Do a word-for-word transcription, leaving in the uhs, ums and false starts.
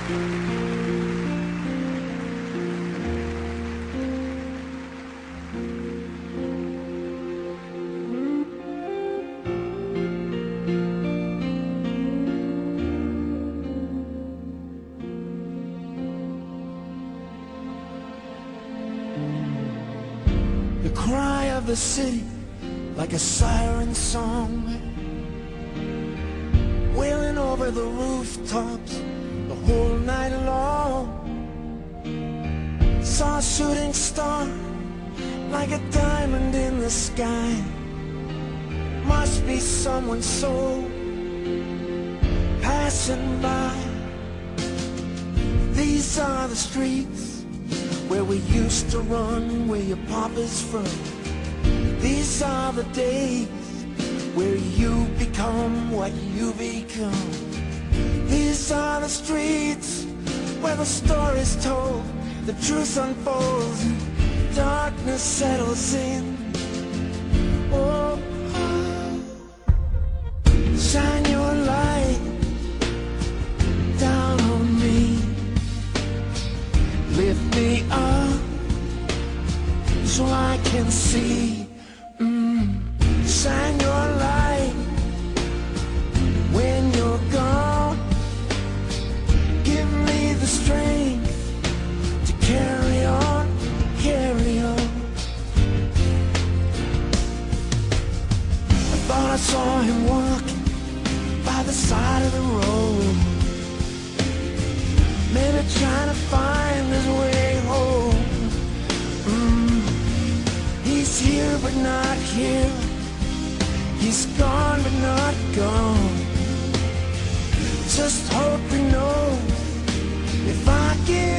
The cry of the city, like a siren song, wailing over the rooftops the whole night long. Saw a shooting star, like a diamond in the sky. Must be someone's soul passing by. These are the streets where we used to run, where your papa's from. These are the days where you become what you become. These are the streets where the story's told, the truth unfolds, and darkness settles in. Oh, oh. Shine your light down on me, lift me up so I can see. Mm. Shine your light when you're gone. Give me the strength to carry on, carry on. I thought I saw him walking by the side of the road, maybe trying to find his way home. Mm. He's here but not here. He's gone but not gone. Just hope he knows if I give